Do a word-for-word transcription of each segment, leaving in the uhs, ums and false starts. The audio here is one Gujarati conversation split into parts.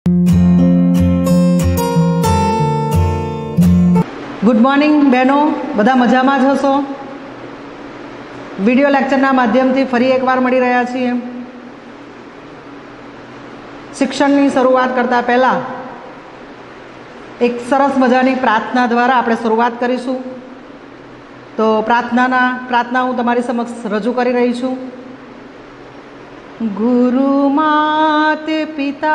गुड मॉर्निंग बहनों, बधा मजामां ज हशो। विडियो लेक्चरना माध्यमथी फरी एकवार मळी रह्या छीए। शिक्षणनी शरूआत करता पहेला एक सरस मजानी प्रार्थना द्वारा आपणे शरूआत करीशुं। तो प्रार्थनाना प्रार्थना हूँ तमारी समक्ष रजू करी रही छूं। गुरु मात पिता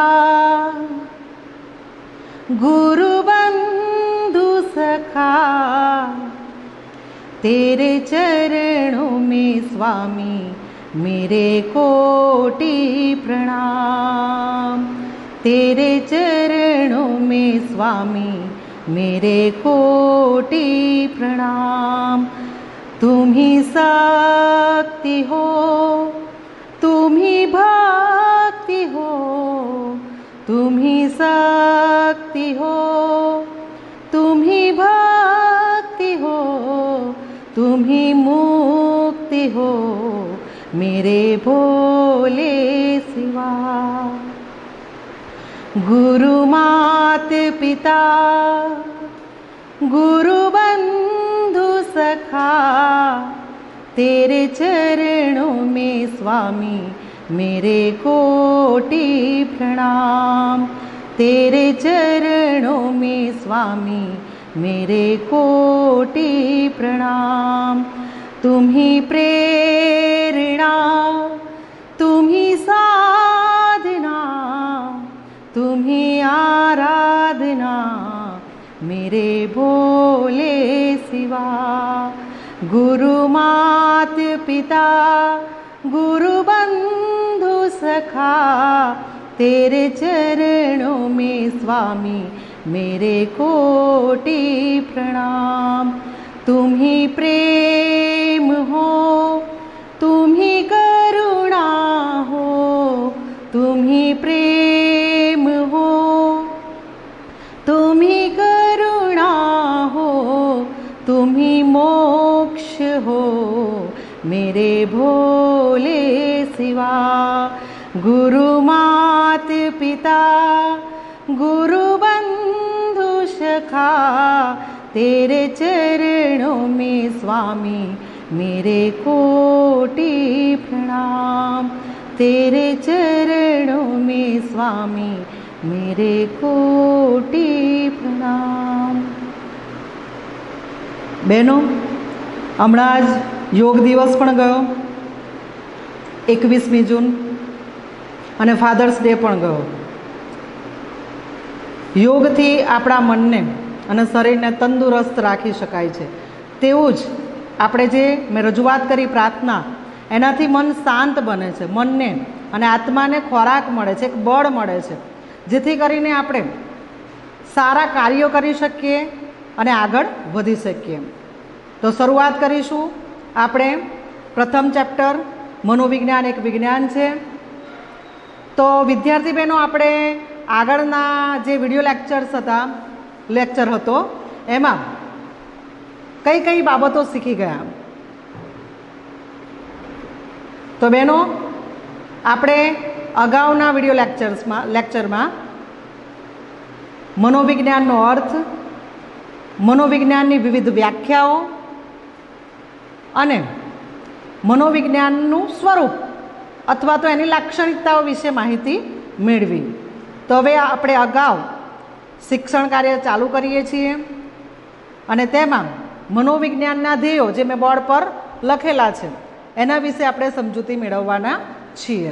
गुरु बंधु सखा, तेरे चरणों में स्वामी मेरे कोटि प्रणाम। तेरे चरणों में स्वामी मेरे कोटि प्रणाम। तुम ही शक्ति हो, तुम ही भक्ति हो, तुम ही शक्ति हो, तुम ही भक्ति हो, तुम ही मुक्ति हो, मेरे भोले शिवा। गुरु मात पिता गुरु बंधु सखा, तेरे चरणों में स्वामी मेरे कोटि प्रणाम। तेरे चरणों में स्वामी मेरे कोटि प्रणाम। तुम ही प्रेरणा, तुम ही साधना, तुम ही आराधना, मेरे भोले शिवा। गुरु मात पिता गुरु बंधु सखा, तेरे चरणों में स्वामी मेरे कोटि प्रणाम। तुम ही प्रेम हो, तुम ही करुणा हो, तुम ही प्रेम हो, तुम ही करुणा हो, तुम ही मोक्ष हो, मेरे भोले शिवा। गुरु मात पिता गुरु बंधु सखा, तेरे चरणों में स्वामी मेरे कोटि प्रणाम। तेरे चरणों में स्वामी मेरे कोटि प्रणाम। बहनों, हमणां ज योग दिवस पण गयो, एकवीसमी जून, अने फाधर्स डे पण गयो। योगथी आपणा मनने अने शरीरने तंदुरस्त राखी शकाय छे। तेवुं ज आपणे जे मैं रजूआत करी प्रार्थना, एनाथी मन शांत बने छे। मनने अने आत्माने खोराक मळे छे, एक बळ मळे छे, जेथी करीने आपणे सारा कार्यो करी शकीए अने आगळ वधी शकीए। तो शरूआत करीशुं आपणे प्रथम चेप्टर मनोविज्ञान एक विज्ञान छे। तो विद्यार्थी बहनों, आपणे आगळना जे विडियो लेक्चर्स हता लेक्चर हतो एमां कई कई बाबतो शीखी गया। तो बहनों, आपणे अगाउना विडियो लेक्चर्स में लेक्चर में मनोविज्ञाननो अर्थ, मनोविज्ञाननी विविध व्याख्याओ अने मनोविज्ञाननुं स्वरूप अथवा तो एनी लाक्षणिकताओ विषे माहिती मेळवी। तो हवे आपणे अगाऊ शिक्षण कार्य चालू करीए छीए अने तेमां मनोविज्ञानना ध्येयो जे मैं बोर्ड पर लखेला छे एना विषे आपणे समजूती मेळववाना छीए।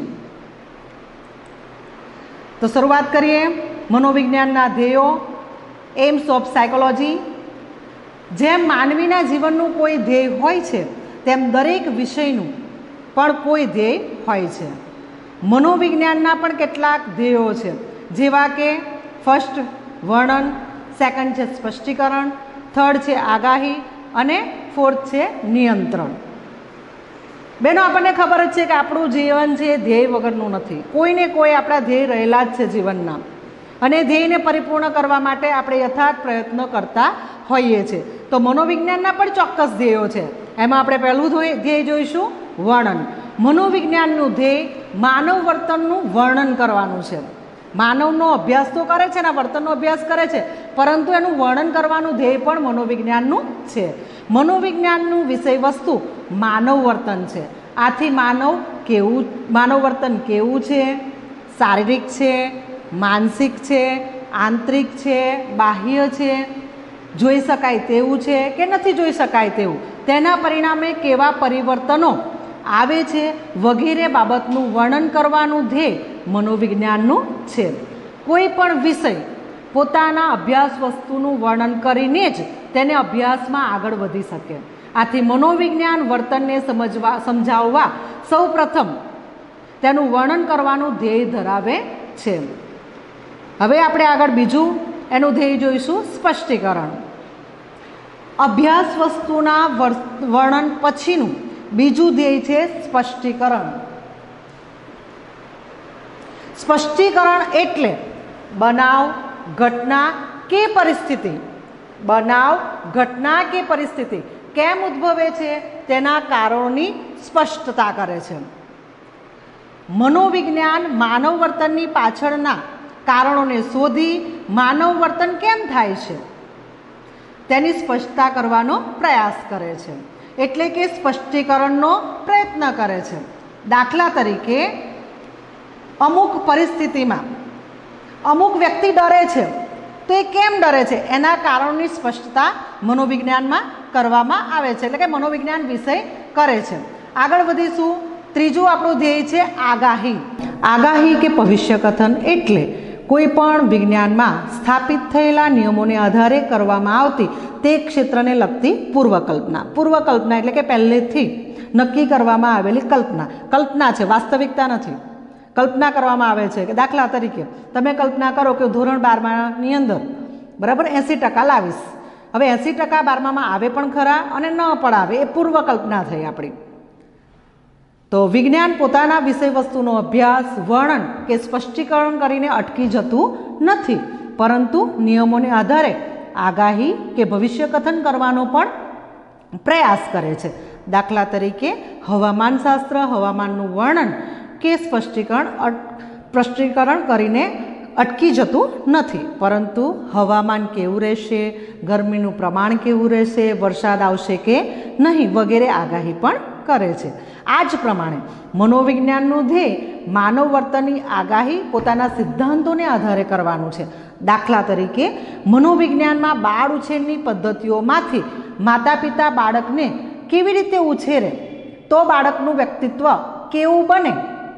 तो शुरुआत करिए मनोविज्ञानना ध्येयो। Aims of psychology. जेम मानवीना जीवननुं कोई ध्येय होय छे तेम दरेक विषयनुं पण कोई ध्येय होय छे। मनोविज्ञानना पण केटलाक ध्येयो छे, जेवा के फर्स्ट वर्णन, सेकंड छे स्पष्टीकरण, थर्ड छे आगाही अने फोर्थ छे नियंत्रण। बहनों, आपने खबर ज छे के आपणुं जीवन छे ध्येय वगरनुं नथी। कोई ने कोई आपणा ध्येय रहेला ज छे जीवनना, अने ध्येयने परिपूर्ण करवा माटे आपणे यथार्थ प्रयत्न करता होईए छे। तो मनोविज्ञानना पण चोक्कस ध्येयो छे। एमां आपणे पहेલું ध्येय जोईशुं वर्णन। मनोविज्ञाननुं ध्येय मानव वर्तननुं वर्णन करवानुं छे। માનવનો અભ્યાસ તો કરે છે ને, વર્તનનો અભ્યાસ કરે છે, પરંતુ એનું વર્ણન કરવાનું ધ્યેય પણ મનોવિજ્ઞાનનું છે. મનોવિજ્ઞાનનું વિષય વસ્તુ માનવ વર્તન છે. આથી માનવ કેવું માનવ વર્તન કેવું છે, શારીરિક છે, માનસિક છે, આંતરિક છે, બાહ્ય છે, જોઈ શકાય તેવું છે કે નથી જોઈ શકાય તેવું, તેના પરિણામે કેવા પરિવર્તનો આવે છે વગેરે બાબતનું વર્ણન કરવાનું ધ્યેય મનોવિજ્ઞાનનું છે. કોઈ પણ વિષય પોતાના અભ્યાસ વસ્તુનું વર્ણન કરીને જ તેને અભ્યાસમાં આગળ વધી શકે. આથી મનોવિજ્ઞાન વર્તનને સમજવા સમજાવવા સૌ પ્રથમ તેનું વર્ણન કરવાનું ધ્યેય ધરાવે છે. હવે આપણે આગળ બીજું એનું ધ્યેય જોઈશું, સ્પષ્ટીકરણ. અભ્યાસ વસ્તુના વર્ણન પછીનું બીજું ધ્યેય છે સ્પષ્ટીકરણ. સ્પષ્ટીકરણ એટલે બનાવ, ઘટના કે પરિસ્થિતિ બનાવ ઘટના કે પરિસ્થિતિ કેમ ઉદ્ભવે છે તેના કારણોની સ્પષ્ટતા કરે છે. મનોવિજ્ઞાન માનવ વર્તનની પાછળના કારણોને શોધી માનવ વર્તન કેમ થાય છે તેની સ્પષ્ટતા કરવાનો પ્રયાસ કરે છે, એટલે કે સ્પષ્ટીકરણનો પ્રયત્ન કરે છે. દાખલા તરીકે અમુક પરિસ્થિતિમાં અમુક વ્યક્તિ ડરે છે, તો એ કેમ ડરે છે એના કારણોની સ્પષ્ટતા મનોવિજ્ઞાનમાં કરવામાં આવે છે, એટલે કે મનોવિજ્ઞાન વિષય કરે છે. આગળ વધીશું. ત્રીજું આપણું ધ્યેય છે આગાહી. આગાહી કે ભવિષ્ય કથન એટલે કોઈ પણ વિજ્ઞાનમાં સ્થાપિત થયેલા નિયમોને આધારે કરવામાં આવતી તે ક્ષેત્રને લગતી પૂર્વકલ્પના. પૂર્વકલ્પના એટલે કે પહેલેથી નક્કી કરવામાં આવેલી કલ્પના. કલ્પના છે, વાસ્તવિકતા નથી. કલ્પના કરવામાં આવે છે કે દાખલા તરીકે તમે કલ્પના કરો કે ધોરણ બારમાની અંદર બરાબર એંસી ટકા લાવીશ. હવે એંસી ટકા બારમામાં આવે પણ ખરા અને ન પણ આવે, એ પૂર્વકલ્પના થઈ આપણી. તો વિજ્ઞાન પોતાના વિષય વસ્તુનો અભ્યાસ, વર્ણન કે સ્પષ્ટીકરણ કરીને અટકી જતું નથી, પરંતુ નિયમોને આધારે આગાહી કે ભવિષ્ય કથન કરવાનો પણ પ્રયાસ કરે છે. દાખલા તરીકે હવામાનશાસ્ત્ર હવામાનનું વર્ણન કે સ્પષ્ટીકરણ સ્પષ્ટીકરણ કરીને અટકી જતું નથી, પરંતુ હવામાન કેવું રહેશે, ગરમીનું પ્રમાણ કેવું રહેશે, વરસાદ આવશે કે નહીં વગેરે આગાહી પણ કરે છે. આ જ પ્રમાણે મનોવિજ્ઞાનનું ધ્યેય માનવ વર્તનની આગાહી પોતાના સિદ્ધાંતોને આધારે કરવાનું છે. દાખલા તરીકે મનોવિજ્ઞાનમાં બાળ ઉછેરની પદ્ધતિઓમાંથી માતા પિતા બાળકને કેવી રીતે ઉછેરે તો બાળકનું વ્યક્તિત્વ કેવું બને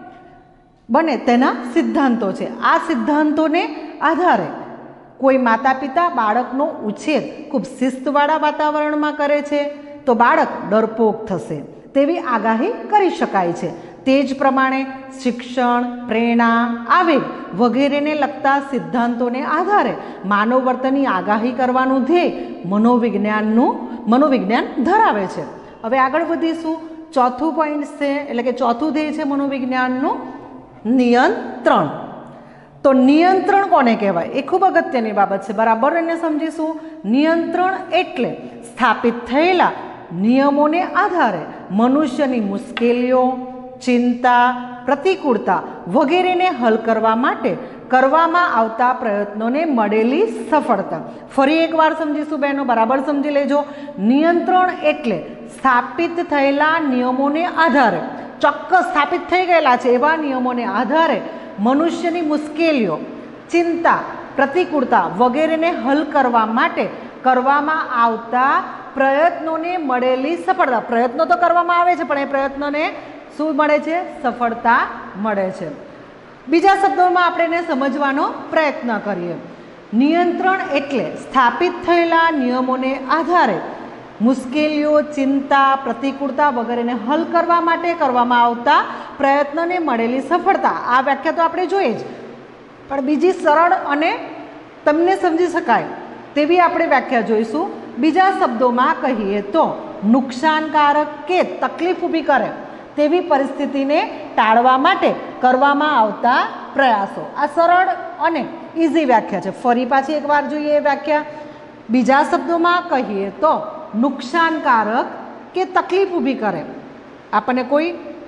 બને તેના સિદ્ધાંતો છે. આ સિદ્ધાંતોને આધારે કોઈ માતા પિતા બાળકનો ઉછેર ખૂબ શિસ્તવાળા વાતાવરણમાં કરે છે તો બાળક ડરપોક થશે તેવી આગાહી કરી શકાય છે. તે જ પ્રમાણે શિક્ષણ, પ્રેરણા, આવેગ વગેરેને લગતા સિદ્ધાંતોને આધારે માનવ વર્તનની આગાહી કરવાનું ધ્યેય મનોવિજ્ઞાનનું મનોવિજ્ઞાન ધરાવે છે. હવે આગળ વધીશું. ચોથું પોઈન્ટ છે એટલે કે ચોથું ધ્યેય છે મનોવિજ્ઞાનનું નિયંત્રણ. તો નિયંત્રણ કોને કહેવાય એ ખૂબ અગત્યની બાબત છે, બરાબર એને સમજીશું. નિયંત્રણ એટલે સ્થાપિત થયેલા નિયમોને આધારે મનુષ્યની મુશ્કેલીઓ, ચિંતા, પ્રતિકૂળતા વગેરેને હલ કરવા માટે કરવામાં આવતા પ્રયત્નોને મળેલી સફળતા. ફરી એકવાર સમજીશું બહેનો, બરાબર સમજી લેજો. નિયંત્રણ એટલે સ્થાપિત થયેલા નિયમોને આધારે, ચોક્કસ સ્થાપિત થઈ ગયેલા છે એવા નિયમોને આધારે મનુષ્યની મુશ્કેલીઓ, ચિંતા, પ્રતિકૂળતા વગેરેને હલ કરવા માટે કરવામાં આવતા પ્રયત્નોને મળેલી સફળતા. પ્રયત્નો તો કરવામાં આવે છે પણ એ પ્રયત્નોને શું મળે છે? સફળતા મળે છે. બીજા શબ્દોમાં આપણે એને સમજવાનો પ્રયત્ન કરીએ. નિયંત્રણ એટલે સ્થાપિત થયેલા નિયમોને આધારે મુશ્કેલીઓ, ચિંતા, પ્રતિકૂળતા વગેરેને હલ કરવા માટે કરવામાં આવતા પ્રયત્નોને મળેલી સફળતા. આ વ્યાખ્યા તો આપણે જોઈએ જ, પણ બીજી સરળ અને તમને સમજી શકાય તેવી આપણે વ્યાખ્યા જોઈશું. બીજા શબ્દોમાં કહીએ તો નુકસાનકારક કે તકલીફ ઊભી કરે તેવી પરિસ્થિતિને ટાળવા માટે કરવામાં આવતા પ્રયાસો. આ સરળ અને ઇઝી વ્યાખ્યા છે. ફરી પાછી એકવાર જોઈએ એ વ્યાખ્યા. બીજા શબ્દોમાં કહીએ તો નુકસાનકારક કે તકલીફ ઊભી કરે, આપણને કોઈ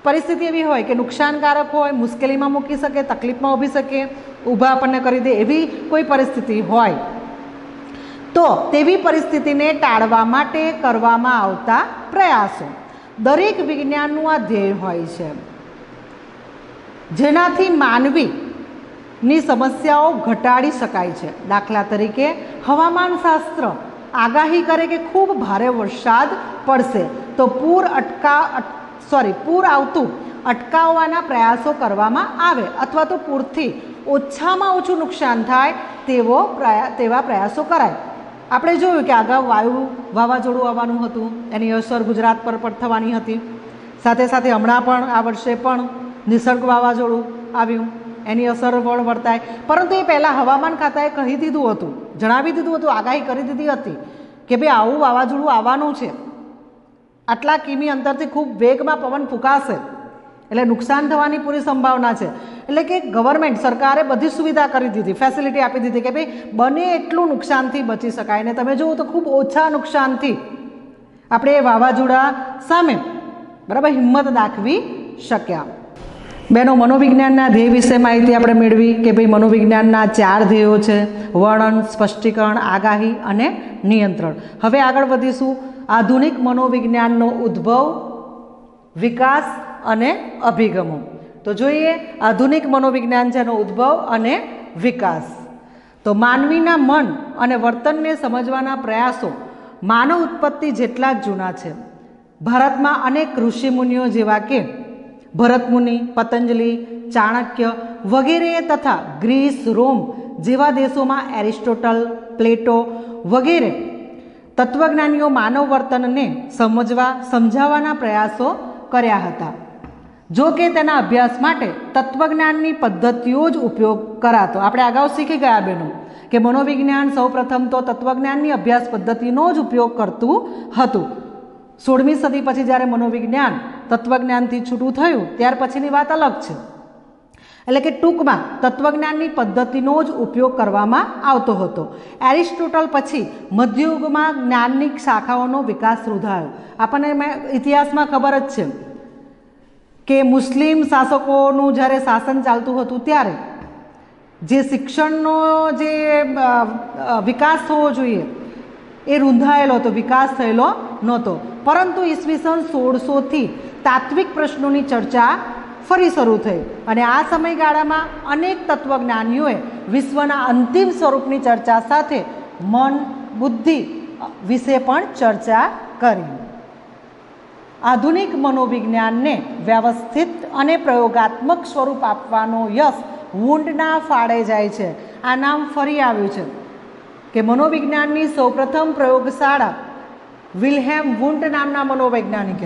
પરિસ્થિતિ એવી હોય કે નુકસાનકારક હોય, મુશ્કેલીમાં મૂકી શકે, તકલીફમાં ઊભી શકે, ઊભા આપણને કરી દે એવી કોઈ પરિસ્થિતિ હોય તો તેવી પરિસ્થિતિને ટાળવા માટે કરવામાં આવતા પ્રયાસો દરેક વિજ્ઞાનનું આ ધ્યેય હોય છે, જેનાથી માનવીની સમસ્યાઓ ઘટાડી શકાય છે. દાખલા તરીકે હવામાન શાસ્ત્ર આગાહી કરે કે ખૂબ ભારે વરસાદ પડશે તો પૂર અટકા સોરી પૂર આવતું અટકાવવાના પ્રયાસો કરવામાં આવે અથવા તો પૂરથી ઓછામાં ઓછું નુકસાન થાય તેવો પ્રયા તેવા પ્રયાસો કરાય. આપણે જોયું કે અગાઉ વાયુ વાવાઝોડું આવવાનું હતું, એની અસર ગુજરાત પર પણ થવાની હતી. સાથે સાથે હમણાં પણ આ વર્ષે પણ નિસર્ગ વાવાઝોડું આવ્યું, એની અસર પણ વર્તાય. પરંતુ એ પહેલાં હવામાન ખાતાએ કહી દીધું હતું, જણાવી દીધું હતું, આગાહી કરી દીધી હતી કે ભાઈ આવું વાવાઝોડું આવવાનું છે, આટલા કિમી અંતરથી ખૂબ વેગમાં પવન ફૂંકાશે એટલે નુકસાન થવાની પૂરી સંભાવના છે. એટલે કે ગવર્મેન્ટ સરકારે બધી સુવિધા કરી દીધી, ફેસિલિટી આપી દીધી કે ભાઈ બને એટલું નુકસાનથી બચી શકાય. ને તમે જુઓ તો ખૂબ ઓછા નુકસાનથી આપણે એ વાવાઝોડા સામે બરાબર હિંમત દાખવી શક્યા. બેનો, મનોવિજ્ઞાનના ધ્યેય વિશે માહિતી આપણે મેળવી કે ભાઈ મનોવિજ્ઞાનના ચાર ધ્યેયો છે: વર્ણન, સ્પષ્ટીકરણ, આગાહી અને નિયંત્રણ. હવે આગળ વધીશું આધુનિક મનોવિજ્ઞાનનો ઉદ્ભવ, વિકાસ અને અભિગમો. તો જોઈએ આધુનિક મનોવિજ્ઞાન જેનો ઉદ્ભવ અને વિકાસ. તો માનવીના મન અને વર્તનને સમજવાના પ્રયાસો માનવ ઉત્પત્તિ જેટલા જ જૂના છે. ભારતમાં અનેક ઋષિમુનિઓ જેવા કે ભરતમુનિ, પતંજલિ, ચાણક્ય વગેરે તથા ગ્રીસ, રોમ જેવા દેશોમાં એરિસ્ટોટલ, પ્લેટો વગેરે તત્વજ્ઞાનીઓ માનવ વર્તનને સમજવા સમજાવવાના પ્રયાસો કર્યા હતા. જો કે તેના અભ્યાસ માટે તત્વજ્ઞાનની પદ્ધતિઓ જ ઉપયોગ કરાતો. આપણે અગાઉ શીખી ગયા બેનો કે મનોવિજ્ઞાન સૌપ્રથમ તો તત્વજ્ઞાનની અભ્યાસ પદ્ધતિનો જ ઉપયોગ કરતું હતું. સોળમી સદી પછી જ્યારે મનોવિજ્ઞાન તત્વજ્ઞાનથી છૂટું થયું ત્યાર પછીની વાત અલગ છે. એટલે કે ટૂંકમાં તત્વજ્ઞાનની પદ્ધતિનો જ ઉપયોગ કરવામાં આવતો હતો. એરિસ્ટોટલ પછી મધ્યયુગમાં જ્ઞાનની શાખાઓનો વિકાસ રૂધાયો. આપણને ઇતિહાસમાં ખબર જ છે કે મુસ્લિમ શાસકોનું જ્યારે શાસન ચાલતું હતું ત્યારે જે શિક્ષણનો જે વિકાસ થવો જોઈએ એ રૂંધાયેલો હતો, વિકાસ થયેલો નહોતો. પરંતુ ઈસવીસન સોળસોથી તાત્વિક પ્રશ્નોની ચર્ચા ફરી શરૂ થઈ અને આ સમયગાળામાં અનેક તત્વજ્ઞાનીઓએ વિશ્વના અંતિમ સ્વરૂપની ચર્ચા સાથે મન, બુદ્ધિ વિશે પણ ચર્ચા કરી. આધુનિક મનોવિજ્ઞાનને વ્યવસ્થિત અને પ્રયોગાત્મક સ્વરૂપ આપવાનો યશ વુન્ડના ફાળે જાય છે. આ નામ ફરી આવ્યું છે કે મનોવિજ્ઞાનની સૌપ્રથમ પ્રયોગશાળા વિલ્હેમ વુન્ડ નામના મનોવૈજ્ઞાનિકે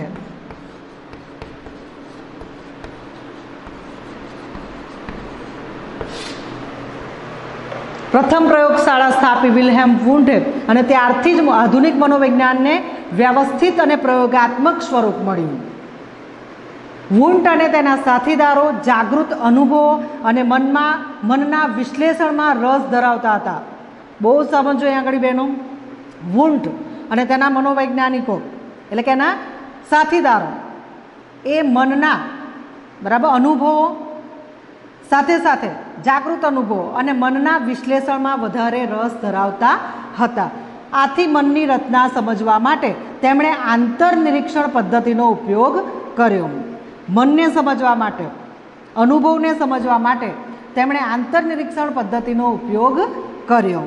પ્રથમ પ્રયોગશાળા સ્થાપી વિલ્હેમ વુન્ડે અને ત્યારથી જ આધુનિક મનોવિજ્ઞાનને વ્યવસ્થિત અને પ્રયોગાત્મક સ્વરૂપ મળ્યું. વુન્ડ અને તેના સાથીદારો જાગૃત અનુભવો અને મનમાં મનના વિશ્લેષણમાં રસ ધરાવતા હતા. બહુ સમજો અહીં આગળ બહેનો. વુન્ડ અને તેના મનોવૈજ્ઞાનિકો એટલે કે એના સાથીદારો એ મનના બરાબર અનુભવો સાથે સાથે જાગૃત અનુભવો અને મનના વિશ્લેષણમાં વધારે રસ ધરાવતા હતા. આથી મનની રચના સમજવા માટે તેમણે આંતરનિરીક્ષણ પદ્ધતિનો ઉપયોગ કર્યો. મનને સમજવા માટે, અનુભવને સમજવા માટે તેમણે આંતરનિરીક્ષણ પદ્ધતિનો ઉપયોગ કર્યો.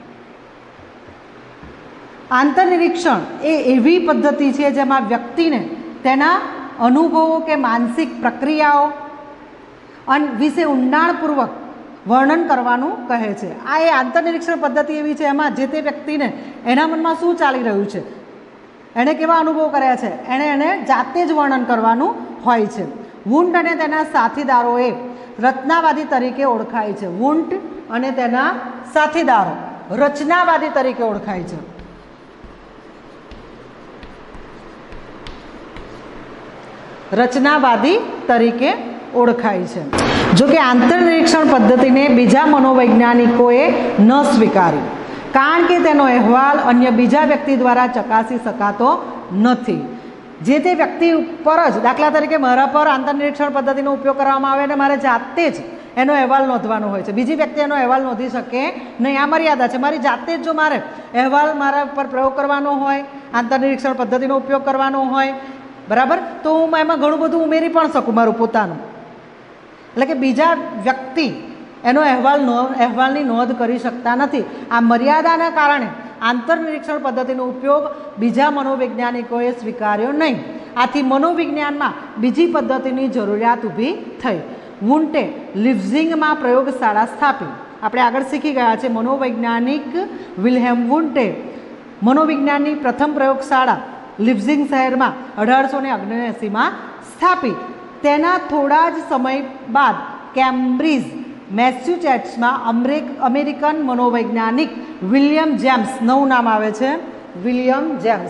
આંતરનિરીક્ષણ એ એવી પદ્ધતિ છે જેમાં વ્યક્તિને તેના અનુભવો કે માનસિક પ્રક્રિયાઓ વિશે ઊંડાણપૂર્વક વર્ણન કરવાનું કહે છે. આ એ આંતરનિરીક્ષણ પદ્ધતિ એવી છે એમાં જે તે વ્યક્તિને એના મનમાં શું ચાલી રહ્યું છે, એણે કેવા અનુભવ કર્યા છે, એણે એને જાતે જ વર્ણન કરવાનું હોય છે. વુન્ડ અને તેના સાથીદારોએ રચનાવાદી તરીકે ઓળખાય છે. વુન્ડ અને તેના સાથીદારો રચનાવાદી તરીકે ઓળખાય છે. રચનાવાદી તરીકે ઓળખાય છે. જો કે આંતરનિરીક્ષણ પદ્ધતિને બીજા મનોવૈજ્ઞાનિકોએ ન સ્વીકારી કારણ કે તેનો અહેવાલ અન્ય બીજા વ્યક્તિ દ્વારા ચકાસી શકાતો નથી. જે તે વ્યક્તિ ઉપર જ, દાખલા તરીકે મારા પર આંતરનિરીક્ષણ પદ્ધતિનો ઉપયોગ કરવામાં આવે અને મારે જાતે જ એનો અહેવાલ નોંધવાનો હોય છે, બીજી વ્યક્તિ એનો અહેવાલ નોંધી શકે નહીં, આ મર્યાદા છે. મારી જાતે જ જો મારે અહેવાલ મારા પર પ્રયોગ કરવાનો હોય, આંતરનિરીક્ષણ પદ્ધતિનો ઉપયોગ કરવાનો હોય, બરાબર, તો હું એમાં ઘણું બધું ઉમેરી પણ શકું મારું પોતાનું. એટલે કે બીજા વ્યક્તિ એનો અહેવાલ અહેવાલની નોંધ કરી શકતા નથી. આ મર્યાદાના કારણે આંતરનિરીક્ષણ પદ્ધતિનો ઉપયોગ બીજા મનોવૈજ્ઞાનિકોએ સ્વીકાર્યો નહીં. આથી મનોવિજ્ઞાનમાં બીજી પદ્ધતિની જરૂરિયાત ઊભી થઈ. વુન્ટે લિપ્ઝિંગમાં પ્રયોગશાળા સ્થાપી. આપણે આગળ શીખી ગયા છે મનોવૈજ્ઞાનિક વિલ્હેમ વુન્ટે મનોવિજ્ઞાનની પ્રથમ પ્રયોગશાળા લિપ્ઝિંગ શહેરમાં અઢારસો ને ઓગણએંસીમાં સ્થાપી. તેના થોડા જ સમય બાદ કેમ્બ્રિજ મેસેચ્યુસેટ્સમાં અમેરિકન મનોવૈજ્ઞાનિક વિલિયમ જેમ્સ, નવું નામ આવે છે વિલિયમ જેમ્સ,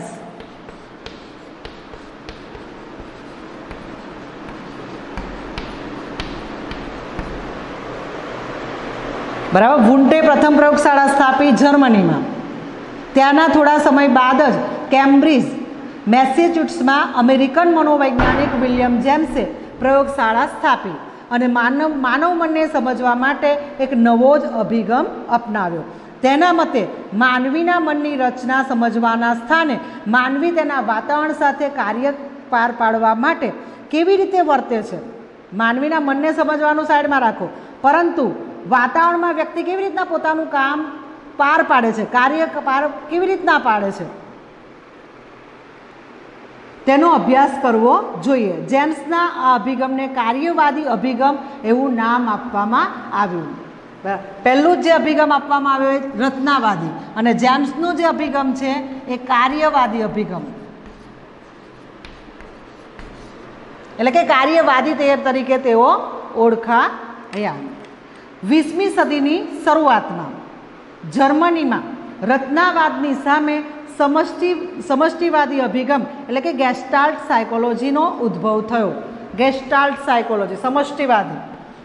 બરાબર, વુન્ટે પ્રથમ પ્રયોગશાળા સ્થાપી જર્મનીમાં. ત્યાંના થોડા સમય બાદ જ કેમ્બ્રિજ મેસેચ્યુસેટ્સમાં અમેરિકન મનોવૈજ્ઞાનિક વિલિયમ જેમ્સે પ્રયોગશાળા સ્થાપી અને માનવ માનવ મનને સમજવા માટે એક નવો જ અભિગમ અપનાવ્યો. તેના મતે માનવીના મનની રચના સમજવાના સ્થાને માનવી તેના વાતાવરણ સાથે કાર્ય પાર પાડવા માટે કેવી રીતે વર્તે છે, માનવીના મનને સમજવાનું સાઈડમાં રાખો, પરંતુ વાતાવરણમાં વ્યક્તિ કેવી રીતના પોતાનું કામ પાર પાડે છે, કાર્ય પાર કેવી રીતના પાડે છે, તેનો અભ્યાસ કરવો જોઈએ. જેમ્સના આ અભિગમને કાર્યવાદી અભિગમ એવું નામ આપવામાં આવ્યું. પહેલું જ જે અભિગમ આપવામાં આવ્યો એ રચનાવાદી, અને જેમ્સનો જે અભિગમ છે એ કાર્યવાદી અભિગમ, એટલે કે કાર્યવાદી તરીકે તેઓ ઓળખાયા. વીસમી સદીની શરૂઆતમાં જર્મનીમાં રચનાવાદની સામે સમષ્ટિ સમષ્ટિવાદી અભિગમ એટલે કે ગેસ્ટાલ્ટ સાયકોલોજીનો ઉદ્ભવ થયો. Gestalt psychology, સમષ્ટિવાદી.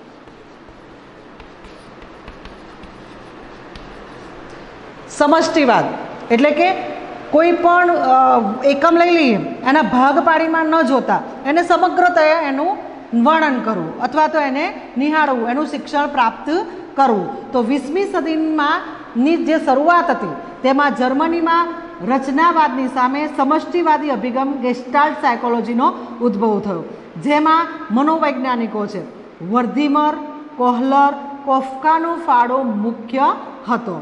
સમષ્ટિવાદ એટલે કે કોઈ પણ એકમ લઈ લઈએ, એના ભાગ પાડીમાં ન જોતા એને સમગ્રતયા એનું વર્ણન કરવું અથવા તો એને નિહાળવું, એનું શિક્ષણ પ્રાપ્ત કરવું. તો વીસમી સદીમાં ની જે શરૂઆત હતી તેમાં જર્મનીમાં રચનાવાદની સામે સમષ્ટિવાદી અભિગમ ગેસ્ટાલ્ટ સાયકોલોજીનો ઉદ્ભવ થયો, જેમાં મનોવૈજ્ઞાનિકો છે વર્ધીમર, કોહલર, કોફકાનો ફાળો મુખ્ય હતો.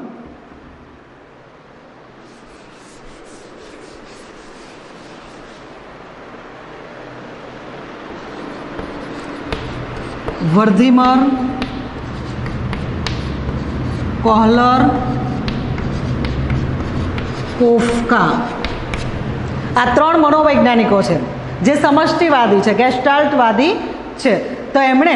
વર્ધીમર, કોહલર, કોફકા, આ ત્રણ મનોવૈજ્ઞાનિકો છે જે સમષ્ટિવાદી છે, ગેસ્ટાલ્ટવાદી છે. તો એમણે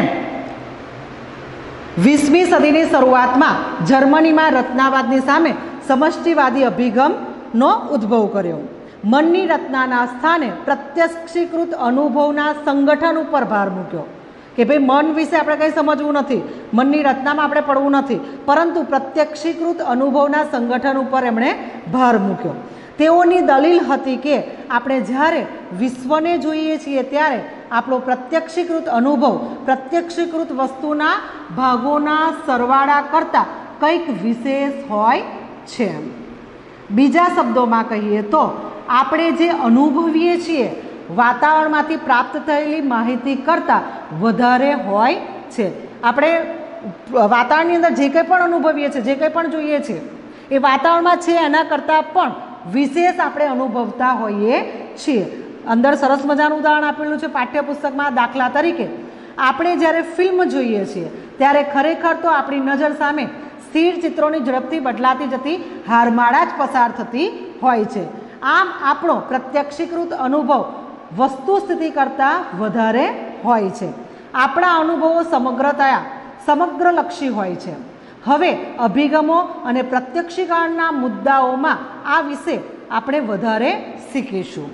વીસમી સદીની શરૂઆતમાં જર્મનીમાં રચનાવાદની સામે સમષ્ટિવાદી અભિગમનો ઉદ્ભવ કર્યો. મનની રચનાના સ્થાને પ્રત્યક્ષીકૃત અનુભવના સંગઠન ઉપર ભાર મૂક્યો કે ભાઈ મન વિશે આપણે કંઈ સમજવું નથી, મનની રચનામાં આપણે પડવું નથી, પરંતુ પ્રત્યક્ષીકૃત અનુભવના સંગઠન ઉપર એમણે ભાર મૂક્યો. તેઓની દલીલ હતી કે આપણે જ્યારે વિશ્વને જોઈએ છીએ ત્યારે આપણો પ્રત્યક્ષીકૃત અનુભવ પ્રત્યક્ષીકૃત વસ્તુના ભાગોના સરવાળા કરતાં કંઈક વિશેષ હોય છે. બીજા શબ્દોમાં કહીએ તો આપણે જે અનુભવીએ છીએ વાતાવરણમાંથી પ્રાપ્ત થયેલી માહિતી કરતાં વધારે હોય છે. આપણે વાતાવરણની અંદર જે કંઈ પણ અનુભવીએ છીએ, જે કંઈ પણ જોઈએ છીએ એ વાતાવરણમાં છે એના કરતાં પણ વિશેષ આપણે અનુભવતા હોઈએ છીએ. અંદર સરસ મજાનું ઉદાહરણ આપેલું છે પાઠ્યપુસ્તકમાં. દાખલા તરીકે આપણે જ્યારે ફિલ્મ જોઈએ છીએ ત્યારે ખરેખર તો આપણી નજર સામે સ્થિર ચિત્રોની ઝડપથી બદલાતી જતી હારમાળા જ પસાર થતી હોય છે. આમ આપણો પ્રત્યક્ષીકૃત અનુભવ વસ્તુ સ્થિતિ કરતાં વધારે હોય છે. આપણા અનુભવો સમગ્રતયા સમગ્રલક્ષી હોય છે. હવે અભિગમો અને પ્રત્યક્ષીકરણના મુદ્દાઓમાં આ વિશે આપણે વધારે શીખીશું.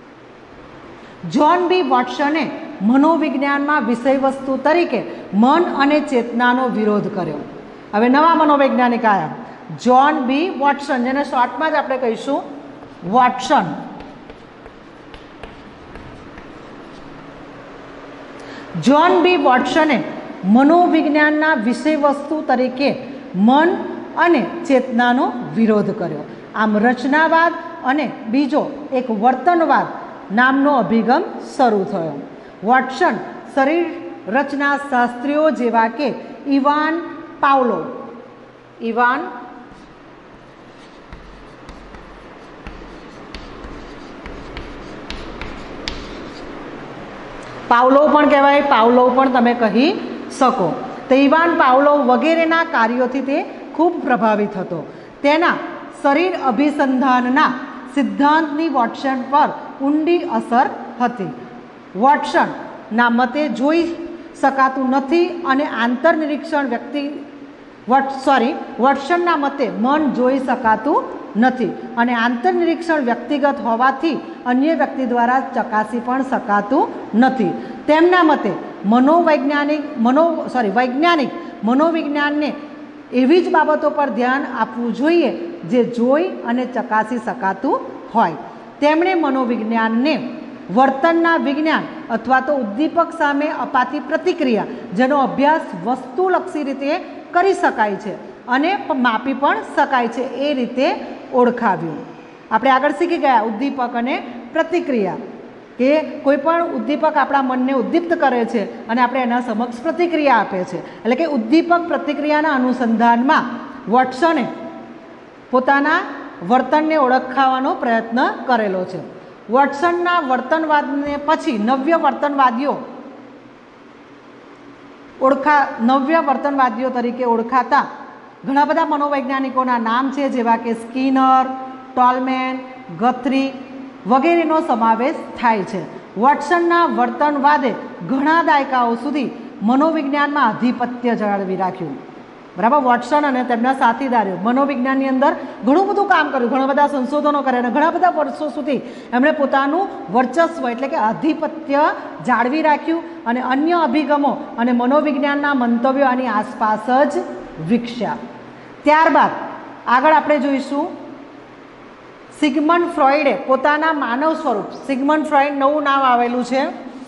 જ્હોન બી વોટ્સને મનોવિજ્ઞાનમાં વિષયવસ્તુ તરીકે મન અને ચેતનાનો વિરોધ કર્યો. હવે નવા મનોવૈજ્ઞાનિક આવ્યા, જ્હોન બી વોટ્સન, જેને શોર્ટમાં જ આપણે કહીશું વોટ્સન. જ્હોન બી વોટસને મનોવિજ્ઞાનના વિષયવસ્તુ તરીકે મન અને ચેતનાનો વિરોધ કર્યો. આમ રચનાવાદ અને બીજો એક વર્તનવાદ નામનો અભિગમ શરૂ થયો. વોટસન શરીર રચના શાસ્ત્રીઓ જેવા કે ઇવાન પાવલોવ ઇવાન પાવલોવ પણ કહેવાય, પાવલોવ પણ તમે કહી શકો. તો ઇવાન પાવલોવ વગેરેના કાર્યોથી તે ખૂબ પ્રભાવિત હતો. તેના શરીર અભિસંધાનના સિદ્ધાંતની વોટસન પર ઊંડી અસર હતી. વોટસનના મતે જોઈ શકાતું નથી અને આંતરનિરીક્ષણ વ્યક્તિ વટ સોરી વોટસનના મતે મન જોઈ શકાતું નથી અને આંતરનિરીક્ષણ વ્યક્તિગત હોવાથી અન્ય વ્યક્તિ દ્વારા ચકાસી પણ શકાતું નથી. તેમના મતે મનોવૈજ્ઞાનિક મનો સોરી વૈજ્ઞાનિક મનોવિજ્ઞાનને એવી જ બાબતો પર ધ્યાન આપવું જોઈએ જે જોઈ અને ચકાસી શકાતું હોય. તેમણે મનોવિજ્ઞાનને વર્તનના વિજ્ઞાન અથવા તો ઉદ્દીપક સામે અપાતી પ્રતિક્રિયા જેનો અભ્યાસ વસ્તુલક્ષી રીતે કરી શકાય છે અને માપી પણ શકાય છે એ રીતે ઓળખાવ્યું. આપણે આગળ શીખી ગયા ઉદ્દીપક અને પ્રતિક્રિયા કે કોઈ પણ ઉદ્દીપક આપણા મનને ઉદ્દીપ્ત કરે છે અને આપણે એના સમક્ષ પ્રતિક્રિયા આપે છે. એટલે કે ઉદ્દીપક પ્રતિક્રિયાના અનુસંધાનમાં વોટસને પોતાના વર્તનને ઓળખાવાનો પ્રયત્ન કરેલો છે. વોટસનના વર્તનવાદને પછી નવ્ય વર્તનવાદીઓ ઓળખા નવ્ય વર્તનવાદીઓ તરીકે ઓળખાતા ઘણા બધા મનોવૈજ્ઞાનિકોના નામ છે, જેવા કે સ્કિનર, ટોલમેન, ગથરી વગેરેનો સમાવેશ થાય છે. વોટસનના વર્તનવાદે ઘણા દાયકાઓ સુધી મનોવિજ્ઞાનમાં આધિપત્ય જાળવી રાખ્યું. બરાબર. વોટસન અને તેમના સાથીદારો મનોવિજ્ઞાનની અંદર ઘણું બધું કામ કર્યું, ઘણા બધા સંશોધનો કર્યા અને ઘણા બધા વર્ષો સુધી એમણે પોતાનું વર્ચસ્વ એટલે કે આધિપત્ય જાળવી રાખ્યું અને અન્ય અભિગમો અને મનોવિજ્ઞાનના મંતવ્યો આની આસપાસ જ વિકસ્યા. ત્યારબાદ આગળ આપણે જોઈશું સિગમન્ડ ફ્રોઈડે પોતાના માનવ સ્વરૂપ. સિગમન્ડ ફ્રોઈડ નવું નામ આવેલું છે.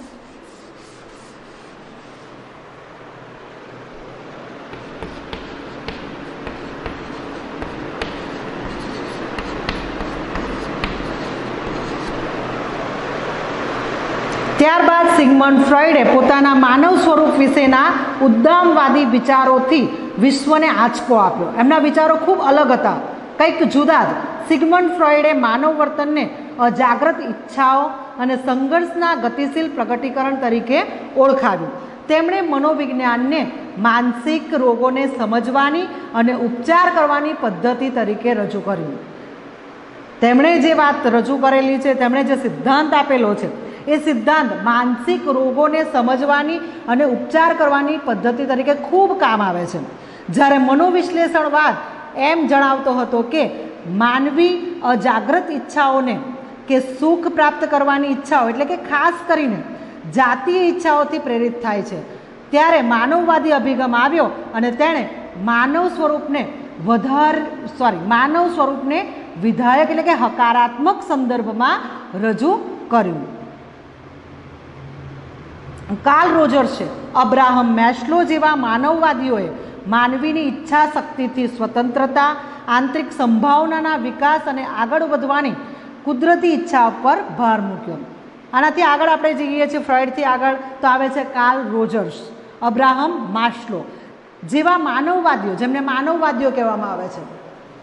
ત્યારબાદ સિગમન્ડ ફ્રોઈડે પોતાના માનવ સ્વરૂપ વિશેના ઉદ્દામવાદી વિચારોથી વિશ્વને આંચકો આપ્યો. એમના વિચારો ખૂબ અલગ હતા, કંઈક જુદા જ. સિગમન્ડ ફ્રોઈડે માનવ વર્તનને અજાગ્રત ઈચ્છાઓ અને સંઘર્ષના ગતિશીલ પ્રગટીકરણ તરીકે ઓળખાવ્યું. તેમણે મનોવિજ્ઞાનને માનસિક રોગોને સમજવાની અને ઉપચાર કરવાની પદ્ધતિ તરીકે રજૂ કર્યું. તેમણે જે વાત રજૂ કરેલી છે, તેમણે જે સિદ્ધાંત આપેલો છે એ સિદ્ધાંત માનસિક રોગોને સમજવાની અને ઉપચાર કરવાની પદ્ધતિ તરીકે ખૂબ કામ આવે છે. જ્યારે મનોવિશ્લેષણવાદ એમ જણાવતો હતો કે માનવી અજાગ્રત ઈચ્છાઓને કે સુખ પ્રાપ્ત કરવાની ઈચ્છાઓ એટલે કે ખાસ કરીને જાતીય ઈચ્છાઓથી પ્રેરિત થાય છે, ત્યારે માનવવાદી અભિગમ આવ્યો અને તેણે માનવ સ્વરૂપને વધારે સોરી માનવ સ્વરૂપને વિધાયક એટલે કે હકારાત્મક સંદર્ભમાં રજૂ કર્યું. કાર્લ રોજર્સ છે, અબ્રાહમ મેસ્લો જેવા માનવવાદીઓએ માનવીની ઈચ્છા શક્તિથી સ્વતંત્રતા, આંતરિક સંભાવનાના વિકાસ અને આગળ વધવાની કુદરતી ઈચ્છા પર ભાર મૂક્યો. આનાથી આગળ આપણે જઈએ છીએ ફ્રોઈડથી આગળ તો આવે છે કાર્લ રોજર્સ, અબ્રાહમ માસ્લો જેવા માનવવાદીઓ, જેમને માનવવાદીઓ કહેવામાં આવે છે.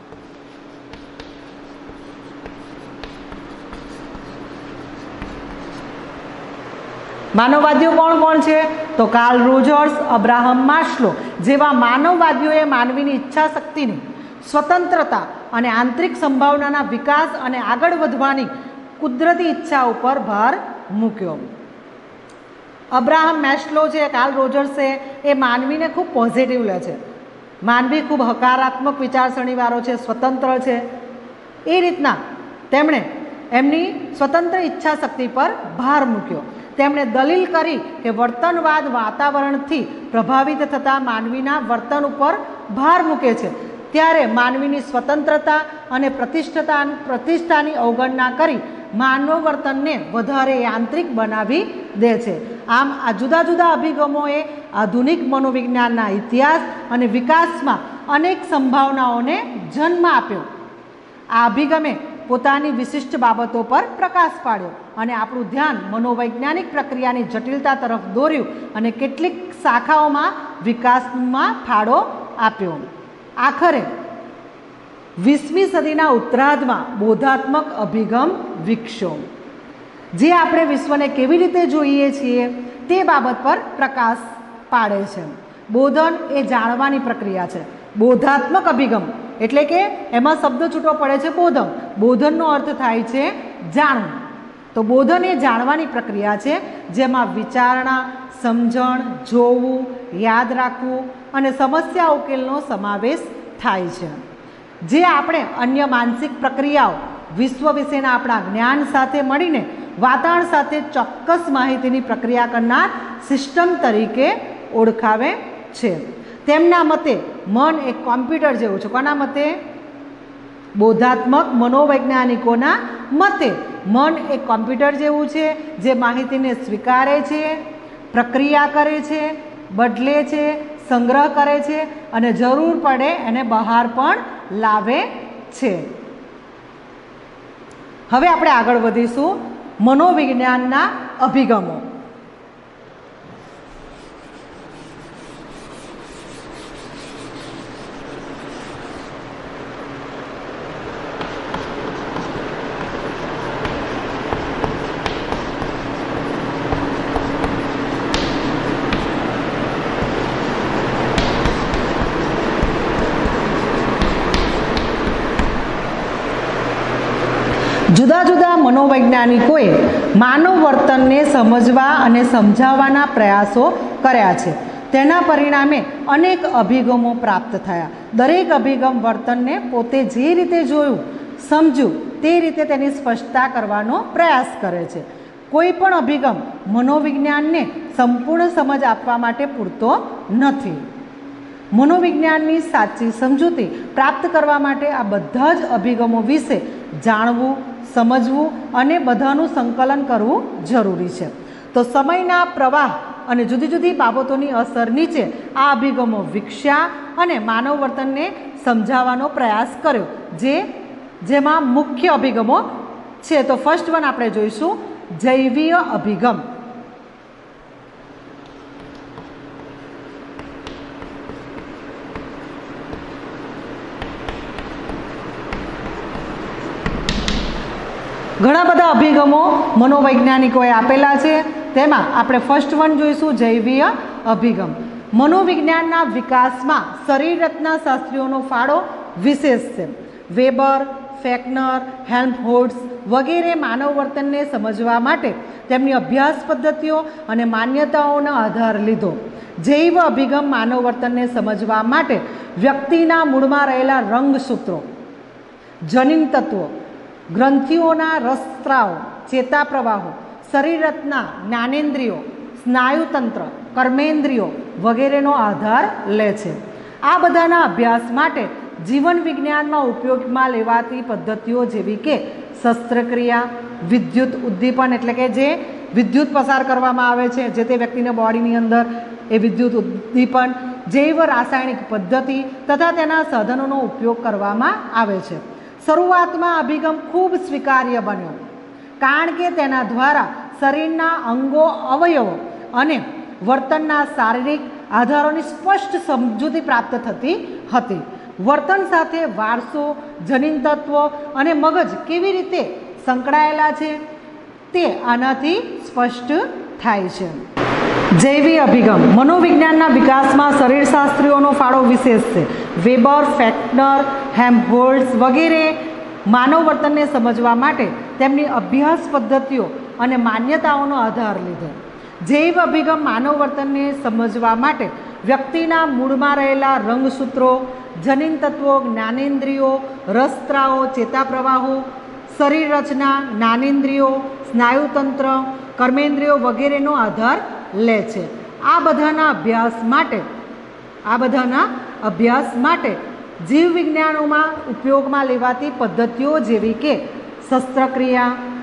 માનવવાદીઓ કોણ કોણ છે? તો કાર્લ રોજર્સ, અબ્રાહમ માસ્લો જેવા માનવવાદીઓએ માનવીની ઈચ્છા શક્તિની સ્વતંત્રતા અને આંતરિક સંભાવનાના વિકાસ અને આગળ વધવાની કુદરતી ઈચ્છા ઉપર ભાર મૂક્યો. અબ્રાહમ મેસ્લો છે, કાર્લ રોજર્સે એ માનવીને ખૂબ પોઝિટિવ લે છે. માનવી ખૂબ હકારાત્મક વિચારસરણીવાળો છે, સ્વતંત્ર છે. એ રીતના તેમણે એમની સ્વતંત્ર ઈચ્છા શક્તિ પર ભાર મૂક્યો. તેમણે દલીલ કરી કે વર્તનવાદ વાતાવરણથી પ્રભાવિત થતા માનવીના વર્તન ઉપર ભાર મૂકે છે, ત્યારે માનવીની સ્વતંત્રતા અને પ્રતિષ્ઠતા પ્રતિષ્ઠાની અવગણના કરી માનવ વર્તનને વધારે યાંત્રિક બનાવી દે છે. આમ આ જુદા જુદા અભિગમોએ આધુનિક મનોવિજ્ઞાનના ઇતિહાસ અને વિકાસમાં અનેક સંભાવનાઓને જન્મ આપ્યો. આ અભિગમે પોતાની વિશિષ્ટ બાબતો પર પ્રકાશ પાડ્યો અને આપણું ધ્યાન મનોવૈજ્ઞાનિક પ્રક્રિયાની જટિલતા તરફ દોર્યું અને કેટલીક શાખાઓમાં વિકાસમાં ફાળો આપ્યો. આખરે વીસમી સદીના ઉત્તરાર્ધમાં બોધાત્મક અભિગમ વિકસ્યો, જે આપણે વિશ્વને કેવી રીતે જોઈએ છીએ તે બાબત પર પ્રકાશ પાડે છે. બોધન એ જાણવાની પ્રક્રિયા છે. બોધાત્મક અભિગમ એટલે કે એમાં શબ્દ છૂટો પડે છે બોધમ. બોધનનો અર્થ થાય છે જાણવું. તો બોધન એ જાણવાની પ્રક્રિયા છે, જેમાં વિચારણા, સમજણ, જોવું, યાદ રાખવું અને સમસ્યા ઉકેલનો સમાવેશ થાય છે. જે આપણે અન્ય માનસિક પ્રક્રિયાઓ વિશ્વ વિશેના આપણા જ્ઞાન સાથે મળીને વાતાવરણ સાથે ચોક્કસ માહિતીની પ્રક્રિયા કરનાર સિસ્ટમ તરીકે ઓળખાવે છે. તેમના મતે મન એક કોમ્પ્યુટર જેવું છે. કોના મતે? બોધાત્મક મનોવૈજ્ઞાનિકોના મતે મન એક કોમ્પ્યુટર જેવું છે, જે માહિતીને સ્વીકારે છે, પ્રક્રિયા કરે છે, બદલે છે, સંગ્રહ કરે છે અને જરૂર પડે એને બહાર પણ લાવે છે. હવે આપણે આગળ વધીશું મનોવિજ્ઞાનના અભિગમો. જુદા જુદા મનોવૈજ્ઞાનિકોએ માનવ વર્તનને સમજવા અને સમજાવવાના પ્રયાસો કર્યા છે. તેના પરિણામે અનેક અભિગમો પ્રાપ્ત થયા. દરેક અભિગમ વર્તનને પોતે જે રીતે જોયું, સમજ્યું તે રીતે તેની સ્પષ્ટતા કરવાનો પ્રયાસ કરે છે. કોઈ પણ અભિગમ મનોવિજ્ઞાનને સંપૂર્ણ સમજ આપવા માટે પૂરતો નથી. મનોવિજ્ઞાનની સાચી સમજૂતી પ્રાપ્ત કરવા માટે આ બધા જ અભિગમો વિશે જાણવું, સમજવું અને બધાનું સંકલન કરવું જરૂરી છે. તો સમયના પ્રવાહ અને જુદી જુદી બાબતોની અસર નીચે આ અભિગમો વિકસ્યા અને માનવ વર્તનને સમજાવવાનો પ્રયાસ કર્યો, જે જેમાં મુખ્ય અભિગમો છે. તો ફર્સ્ટ વન આપણે જોઈશું જૈવીય અભિગમ. ઘણા બધા અભિગમો મનોવૈજ્ઞાનિકોએ આપેલા છે. તેમાં આપણે ફર્સ્ટ વન જોઈશું જૈવીય અભિગમ. મનોવિજ્ઞાનના વિકાસમાં શરીરરચના શાસ્ત્રીઓનો ફાળો વિશેષ છે. વેબર, ફેકનર, હેલ્મહોલ્ટ્ઝ વગેરે માનવ વર્તનને સમજવા માટે તેમની અભ્યાસ પદ્ધતિઓ અને માન્યતાઓનો આધાર લીધો. જૈવ અભિગમ માનવ વર્તનને સમજવા માટે વ્યક્તિના મૂળમાં રહેલા રંગસૂત્રો, જનીન તત્વો, ગ્રંથિઓના રસસ્ત્રાવો, ચેતાપ્રવાહો, શરીરરચના, જ્ઞાનેન્દ્રિયો, સ્નાયુતંત્ર, કર્મેન્દ્રિયો વગેરેનો આધાર લે છે. આ બધાના અભ્યાસ માટે જીવન વિજ્ઞાનમાં ઉપયોગમાં લેવાતી પદ્ધતિઓ જેવી કે શસ્ત્રક્રિયા, વિદ્યુત ઉદ્દીપન એટલે કે જે વિદ્યુત પસાર કરવામાં આવે છે જે તે વ્યક્તિના બોડીની અંદર, એ વિદ્યુત ઉદ્દીપન, જૈવ રાસાયણિક પદ્ધતિ તથા તેના સાધનોનો ઉપયોગ કરવામાં આવે છે. શરૂઆતમાં અભિગમ ખૂબ સ્વીકાર્ય બન્યો, કારણ કે તેના દ્વારા શરીરના અંગો, અવયવો અને વર્તનના શારીરિક આધારોની સ્પષ્ટ સમજૂતી પ્રાપ્ત થતી હતી. વર્તન સાથે વારસો, જનીન તત્વો અને મગજ કેવી રીતે સંકળાયેલા છે તે આનાથી સ્પષ્ટ થાય છે. જૈવી અભિગમ મનોવિજ્ઞાનના વિકાસમાં શરીરશાસ્ત્રીઓનો ફાળો વિશેષ છે. વેબર, ફેકનર, હેલ્મહોલ્ટ્ઝ વગેરે માનવ વર્તનને સમજવા માટે તેમની અભ્યાસ પદ્ધતિઓ અને માન્યતાઓનો આધાર લીધો. જૈવ અભિગમ માનવ વર્તનને સમજવા માટે વ્યક્તિના મૂળમાં રહેલા રંગસૂત્રો, જનીન તત્વો, જ્ઞાનેન્દ્રિયો, રસસ્ત્રાવો, ચેતાપ્રવાહો, શરીર રચના, જ્ઞાનેન્દ્રિયો, સ્નાયુતંત્ર, કર્મેન્દ્રિયો વગેરેનો આધાર લે છે. આ બધાના અભ્યાસ માટે આ બધાના અભ્યાસ માટે જીવ વિજ્ઞાનોમાં ઉપયોગમાં લેવાતી પદ્ધતિઓ જેવી કે શસ્ત્રક્રિયા,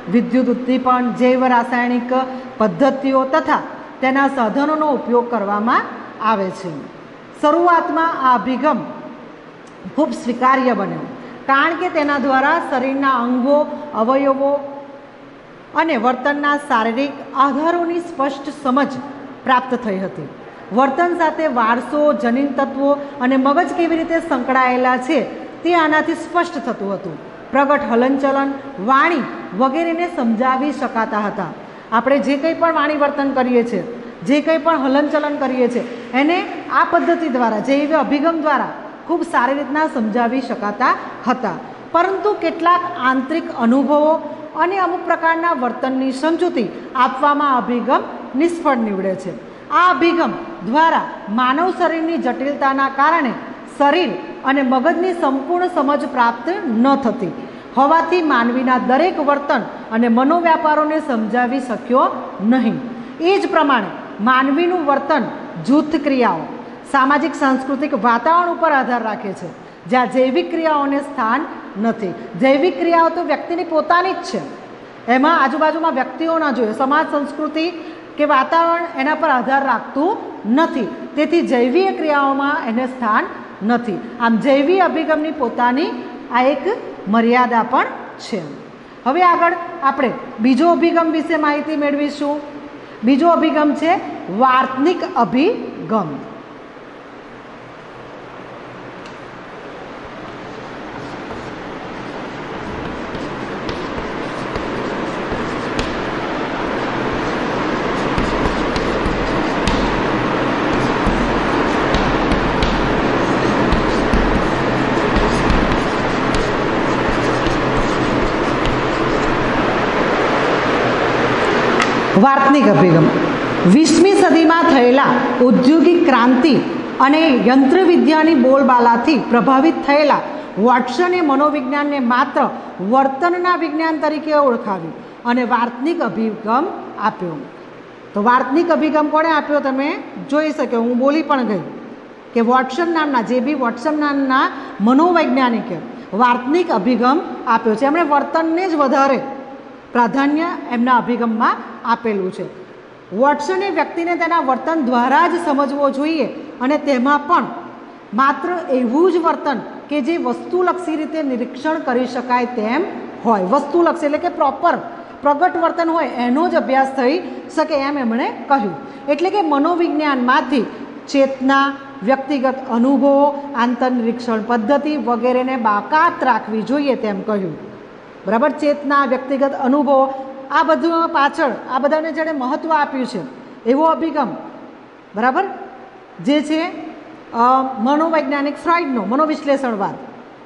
વિદ્યુત ઉદ્દીપન, જૈવ રાસાયણિક પદ્ધતિઓ તથા તેના સાધનોનો ઉપયોગ કરવામાં આવે છે. શરૂઆતમાં આ અભિગમ ખૂબ સ્વીકાર્ય બન્યો, કારણ કે તેના દ્વારા શરીરના અંગો, અવયવો અને વર્તનના શારીરિક આધારોની સ્પષ્ટ સમજ પ્રાપ્ત થઈ હતી. વર્તન સાથે વારસો, જનીન તત્વો અને મગજ કેવી રીતે સંકળાયેલા છે તે આનાથી સ્પષ્ટ થતું હતું. પ્રગટ હલનચલન, વાણી વગેરેને સમજાવી શકાતા હતા. આપણે જે કંઈ પણ વાણી વર્તન કરીએ છીએ, જે કંઈ પણ હલનચલન કરીએ છીએ, એને આ પદ્ધતિ દ્વારા, જૈવ અભિગમ દ્વારા ખૂબ સારી રીતના સમજાવી શકાતા હતા. પરંતુ કેટલાક આંતરિક અનુભવો અને અમુક પ્રકારના વર્તનની સમજૂતી આપવામાં અભિગમ નિષ્ફળ નીવડે છે. આ અભિગમ દ્વારા માનવ શરીરની જટિલતાના કારણે શરીર અને મગજની સંપૂર્ણ સમજ પ્રાપ્ત ન થતી હોવાથી માનવીના દરેક વર્તન અને મનોવ્યાપારોને સમજાવી શક્યો નહીં. એ જ પ્રમાણે માનવીનું વર્તન જૂથ ક્રિયાઓ, સામાજિક સાંસ્કૃતિક વાતાવરણ ઉપર આધાર રાખે છે, જ્યાં જૈવિક ક્રિયાઓને સ્થાન નથી. જૈવિક ક્રિયાઓ તો વ્યક્તિની પોતાની જ છે, એમાં આજુબાજુમાં વ્યક્તિઓ ના જોઈએ. સમાજ, સંસ્કૃતિ કે વાતાવરણ એના પર આધાર રાખતું નથી, તેથી જૈવીય ક્રિયાઓમાં એને સ્થાન નથી. આમ જૈવી અભિગમની પોતાની આ એક મર્યાદા પણ છે. હવે આગળ આપણે બીજો અભિગમ વિશે માહિતી મેળવીશું. બીજો અભિગમ છે વાર્તનિક અભિગમ. વાર્તનિક અભિગમ વીસમી સદીમાં થયેલા ઔદ્યોગિક ક્રાંતિ અને યંત્રવિદ્યાની બોલબાલાથી પ્રભાવિત થયેલા વોટસને મનોવિજ્ઞાનને માત્ર વર્તનના વિજ્ઞાન તરીકે ઓળખાવ્યું અને વાર્તનિક અભિગમ આપ્યો. તો વાર્તનિક અભિગમ કોણે આપ્યો તમે જોઈ શકો. હું બોલી પણ ગઈ કે વોટસન નામના, જે બી વોટસન નામના મનોવૈજ્ઞાનિકે વાર્તનિક અભિગમ આપ્યો છે. એમણે વર્તનને જ વધારે પ્રાધાન્ય એમના અભિગમમાં આપેલું છે. વોટસને વ્યક્તિને તેના વર્તન દ્વારા જ સમજવો જોઈએ અને તેમાં પણ માત્ર એવું જ વર્તન કે જે વસ્તુલક્ષી રીતે નિરીક્ષણ કરી શકાય તેમ હોય. વસ્તુલક્ષી એટલે કે પ્રોપર પ્રગટ વર્તન હોય એનો જ અભ્યાસ થઈ શકે એમ એમણે કહ્યું. એટલે કે મનોવિજ્ઞાનમાંથી ચેતના, વ્યક્તિગત અનુભવો, આંતરનિરીક્ષણ પદ્ધતિ વગેરેને બાકાત રાખવી જોઈએ તેમ કહ્યું. બરાબર. ચેતના, વ્યક્તિગત અનુભવો, આ બધું પાછળ આ બધાને જેણે મહત્ત્વ આપ્યું છે એવો અભિગમ, બરાબર, જે છે મનોવૈજ્ઞાનિક ફ્રોઈડનો મનોવિશ્લેષણવાદ.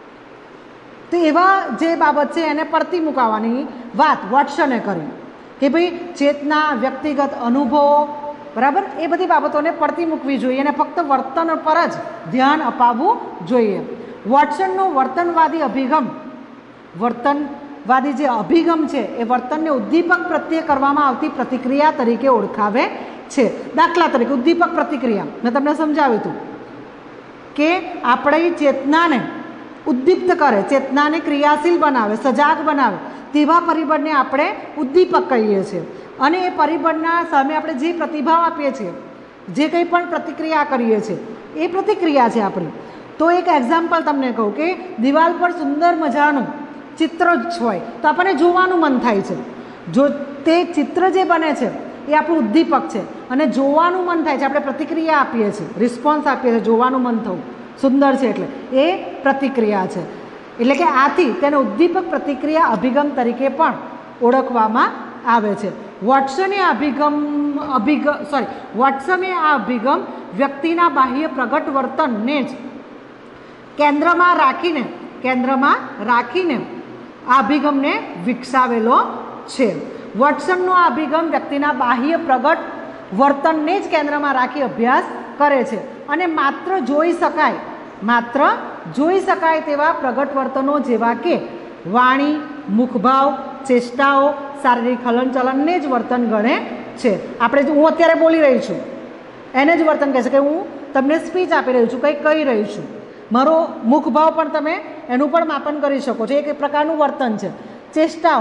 તો એવા જે બાબત છે એને પડતી મૂકાવાની વાત વોટસને કરી કે ભાઈ ચેતના, વ્યક્તિગત અનુભવો, બરાબર, એ બધી બાબતોને પડતી મૂકવી જોઈએ અને ફક્ત વર્તન પર જ ધ્યાન અપાવવું જોઈએ. વોટસનનો વર્તનવાદી અભિગમ વર્તનવાદી જે અભિગમ છે એ વર્તનને ઉદ્દીપક પ્રત્યે કરવામાં આવતી પ્રતિક્રિયા તરીકે ઓળખાવે છે. દાખલા તરીકે ઉદ્દીપક પ્રતિક્રિયા મેં તમને સમજાવ્યું હતું કે આપણી ચેતનાને ઉદ્દીપ્ત કરે, ચેતનાને ક્રિયાશીલ બનાવે, સજાગ બનાવે તેવા પરિબળને આપણે ઉદ્દીપક કહીએ છીએ. અને એ પરિબળના સામે આપણે જે પ્રતિભાવ આપીએ છીએ, જે કંઈ પણ પ્રતિક્રિયા કરીએ છીએ એ પ્રતિક્રિયા છે આપણી. તો એક એક્ઝામ્પલ તમને કહું કે દિવાલ પર સુંદર મજાનું ચિત્ર જ હોય તો આપણને જોવાનું મન થાય છે. જો તે ચિત્ર જે બને છે એ આપણું ઉદ્દીપક છે અને જોવાનું મન થાય છે, આપણે પ્રતિક્રિયા આપીએ છીએ, રિસ્પોન્સ આપીએ છીએ, જોવાનું મન થવું સુંદર છે એટલે એ પ્રતિક્રિયા છે. એટલે કે આથી તેને ઉદ્દીપક પ્રતિક્રિયા અભિગમ તરીકે પણ ઓળખવામાં આવે છે. વોટસને અભિગમ અભિગમ સોરી વોટસને આ અભિગમ વ્યક્તિના બાહ્ય પ્રગટ વર્તનને જ કેન્દ્રમાં રાખીને કેન્દ્રમાં રાખીને આ અભિગમને વિકસાવેલો છે. વોટસનનો આ અભિગમ વ્યક્તિના બાહ્ય પ્રગટ વર્તનને જ કેન્દ્રમાં રાખી અભ્યાસ કરે છે અને માત્ર જોઈ શકાય માત્ર જોઈ શકાય તેવા પ્રગટ વર્તનો જેવા કે વાણી, મુખભાવ, ચેષ્ટાઓ, શારીરિક હલનચલનને જ વર્તન ગણે છે. આપણે હું અત્યારે બોલી રહી છું એને જ વર્તન કહે છે કે હું તમને સ્પીચ આપી રહી છું, કંઈક કહી રહી છું. મારો મુખભાવ પણ તમે એનું પણ માપન કરી શકો છો, એક પ્રકારનું વર્તન છે. ચેષ્ટાઓ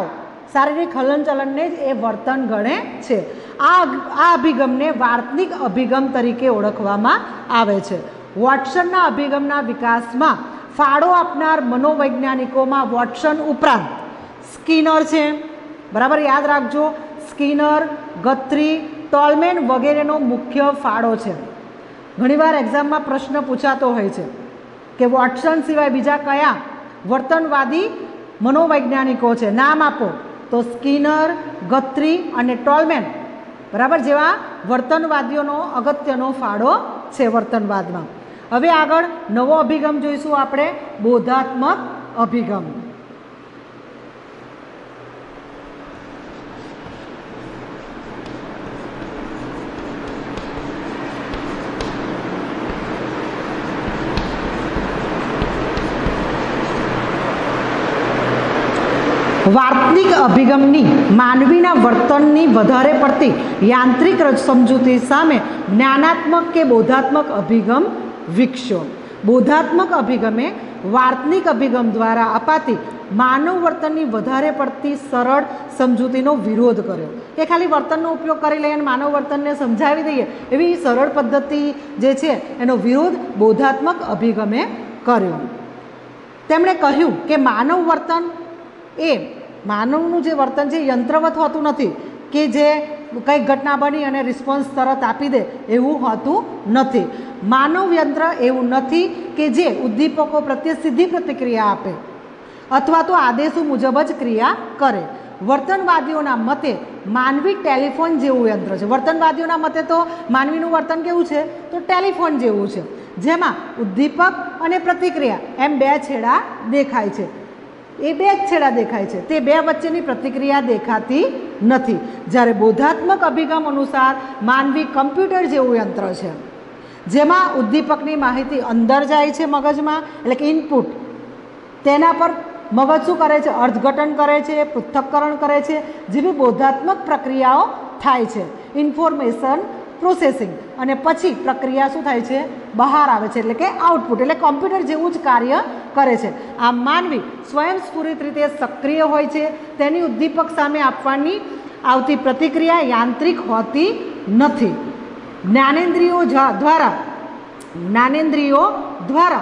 શારીરિક હલનચલનને જ એ વર્તન ગણે છે. આ આ અભિગમને વાર્તનિક અભિગમ તરીકે ઓળખવામાં આવે છે. વોટસનના અભિગમના વિકાસમાં ફાળો આપનાર મનોવૈજ્ઞાનિકોમાં વોટસન ઉપરાંત સ્કિનર છે, બરાબર યાદ રાખજો, સ્કિનર, ગથ્રી, ટોલમેન વગેરેનો મુખ્ય ફાળો છે. ઘણીવાર એક્ઝામમાં પ્રશ્ન પૂછાતો હોય છે કે વોટસન સિવાય બીજા કયા વર્તનવાદી મનોવૈજ્ઞાનિકો છે, નામ આપો. તો સ્કિનર, ગથ્રી અને ટોલમેન બરાબર જેવા વર્તનવાદીઓનો અગત્યનો ફાળો છે વર્તનવાદમાં. હવે આગળ નવો અભિગમ જોઈશું આપણે, બોધાત્મક અભિગમ. વાર્તનિક અભિગમની માનવીના વર્તનની વધારે પડતી યાંત્રિક સમજૂતી સામે જ્ઞાનાત્મક કે બોધાત્મક અભિગમ વિકસ્યો. બોધાત્મક અભિગમે વાર્તનિક અભિગમ દ્વારા અપાતી માનવ વર્તનની વધારે પડતી સરળ સમજૂતીનો વિરોધ કર્યો. એ ખાલી વર્તનનો ઉપયોગ કરી લઈએ અને માનવ વર્તનને સમજાવી દઈએ એવી સરળ પદ્ધતિ જે છે એનો વિરોધ બોધાત્મક અભિગમે કર્યો. તેમણે કહ્યું કે માનવ વર્તન એ માનવનું જે વર્તન છે યંત્રવત હોતું નથી કે જે કંઈક ઘટના બની અને રિસ્પોન્સ તરત આપી દે એવું હોતું નથી. માનવ યંત્ર એવું નથી કે જે ઉદ્દીપકો પ્રત્યે સીધી પ્રતિક્રિયા આપે અથવા તો આદેશો મુજબ જ ક્રિયા કરે. વર્તનવાદીઓના મતે માનવી ટેલિફોન જેવું યંત્ર છે. વર્તનવાદીઓના મતે તો માનવીનું વર્તન કેવું છે તો ટેલિફોન જેવું છે, જેમાં ઉદ્દીપક અને પ્રતિક્રિયા એમ બે છેડા દેખાય છે. એ બે જ છેડા દેખાય છે, તે બે વચ્ચેની પ્રતિક્રિયા દેખાતી નથી. જ્યારે બોધાત્મક અભિગમ અનુસાર માનવી કમ્પ્યુટર જેવું યંત્ર છે, જેમાં ઉદ્દીપકની માહિતી અંદર જાય છે મગજમાં, એટલે કે ઇનપુટ, તેના પર મગજ શું કરે છે, અર્થઘટન કરે છે, પૃથ્થકરણ કરે છે, જેવી બોધાત્મક પ્રક્રિયાઓ થાય છે, ઇન્ફોર્મેશન પ્રોસેસિંગ, અને પછી પ્રક્રિયા શું થાય છે, બહાર આવે છે, એટલે કે આઉટપુટ. એટલે કોમ્પ્યુટર જેવું જ કાર્ય કરે છે. આ માનવી સ્વયંસ્ફુરિત રીતે સક્રિય હોય છે, તેની ઉદ્દીપક સામે આપવાની આવતી પ્રતિક્રિયા યાંત્રિક હોતી નથી. જ્ઞાનેન્દ્રિયો દ્વારા જ્ઞાનેન્દ્રિયો દ્વારા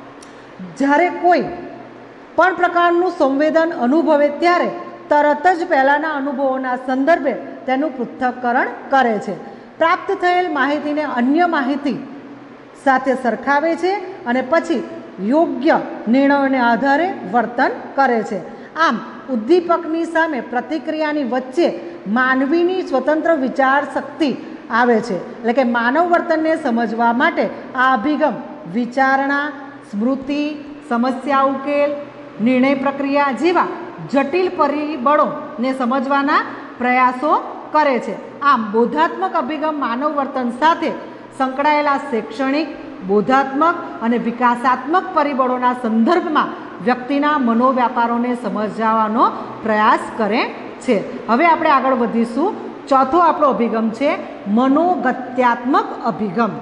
જ્યારે કોઈ પણ પ્રકારનું સંવેદન અનુભવે ત્યારે તરત જ પહેલાંના અનુભવોના સંદર્ભે તેનું પૃથ્થકરણ કરે છે. પ્રાપ્ત થયેલ માહિતીને અન્ય માહિતી સાથે સરખાવે છે અને પછી યોગ્ય નિર્ણયોને આધારે વર્તન કરે છે. આમ ઉદ્દીપકની સામે પ્રતિક્રિયાની વચ્ચે માનવીની સ્વતંત્ર વિચાર શક્તિ આવે છે. એટલે કે માનવ વર્તનને સમજવા માટે આ અભિગમ વિચારણા, સ્મૃતિ, સમસ્યા ઉકેલ, નિર્ણય પ્રક્રિયા જેવા જટિલ પરિબળોને સમજવાના પ્રયાસો કરે છે. આમ બોધાત્મક અભિગમ માનવ વર્તન સાથે સંકળાયેલા શૈક્ષણિક, બોધાત્મક અને વિકાસાત્મક પરિબળોના સંદર્ભમાં વ્યક્તિના મનોવ્યાપારોને સમજાવવાનો પ્રયાસ કરે છે. હવે આપણે આગળ વધીશું. ચોથો આપણો અભિગમ છે મનોગત્યાત્મક અભિગમ.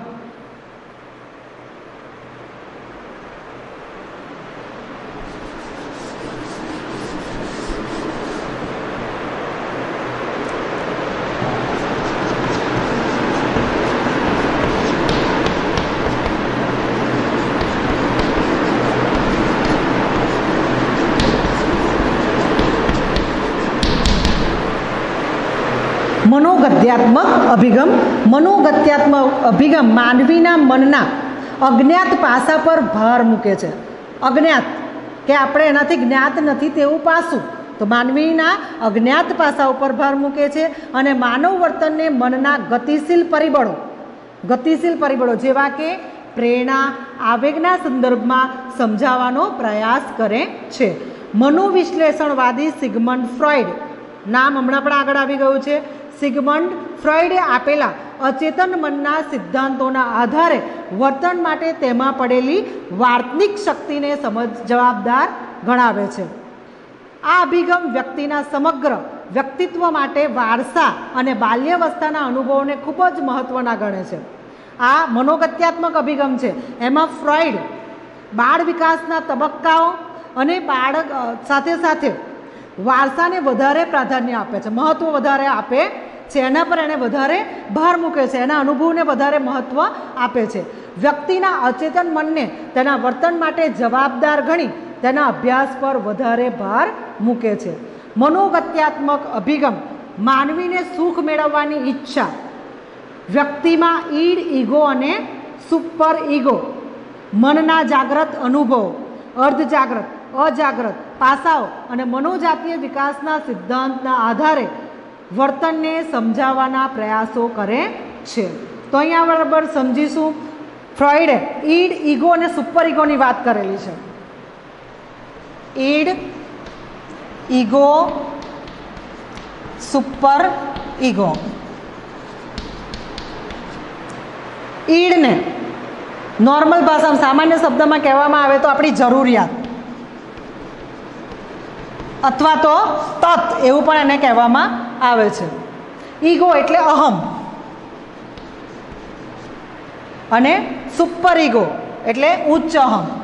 મનોગત્યાત્મક અભિગમ. મનોગત્યાત્મક અભિગમ માનવીના મનના અજ્ઞાત પાસા પર ભાર મૂકે છે. અજ્ઞાત કે આપણે એનાથી જ્ઞાત નથી તેવું પાસું, તો માનવીના અજ્ઞાત પાસા ઉપર ભાર મૂકે છે અને માનવ વર્તનને મનના ગતિશીલ પરિબળો ગતિશીલ પરિબળો જેવા કે પ્રેરણા, આવેગના સંદર્ભમાં સમજાવવાનો પ્રયાસ કરે છે. મનોવિશ્લેષણવાદી સિગમન્ડ ફ્રોઈડ, નામ હમણાં પણ આગળ આવી ગયું છે, સિગમન્ડ ફ્રોઈડે આપેલા અચેતન મનના સિદ્ધાંતોના આધારે વર્તન માટે તેમાં પડેલી વાર્તનિક શક્તિને સમજ જવાબદાર ગણાવે છે. આ અભિગમ વ્યક્તિના સમગ્ર વ્યક્તિત્વ માટે વારસા અને બાલ્યાવસ્થાના અનુભવોને ખૂબ જ મહત્ત્વના ગણે છે. આ મનોગત્યાત્મક અભિગમ છે. એમાં ફ્રોઈડ બાળ વિકાસના તબક્કાઓ અને બાળક સાથે સાથે વારસાને વધારે પ્રાધાન્ય આપે છે, મહત્ત્વ વધારે આપે છે, એના પર એને વધારે ભાર મૂકે છે, એના અનુભવને વધારે મહત્ત્વ આપે છે. વ્યક્તિના અચેતન મનને તેના વર્તન માટે જવાબદાર ગણી તેના અભ્યાસ પર વધારે ભાર મૂકે છે. મનોગત્યાત્મક અભિગમ માનવીને સુખ મેળવવાની ઈચ્છા, વ્યક્તિમાં ઈડ, ઈગો અને સુપર ઈગો, મનના જાગ્રત અનુભવો, અર્ધ જાગ્રત, અજાગ્રત પાસાઓ અને મનોજાતીય વિકાસના સિદ્ધાંતના આધારે વર્તનને સમજાવવાના પ્રયાસો કરે છે. તો અહીંયા બરાબર સમજીશું, ફ્રોઈડે ઈડ, ઈગો અને સુપર ઈગોની વાત કરેલી છે. Id, ego, super ego. ઈડને નોર્મલ ભાષામાં, સામાન્ય શબ્દમાં કહેવામાં આવે તો આપણી જરૂરિયાત અથવા તો તત એવું પણ એને કહેવામાં આવે છે. ઈગો એટલે અહમ અને સુપર ઈગો એટલે ઉચ્ચ અહમ.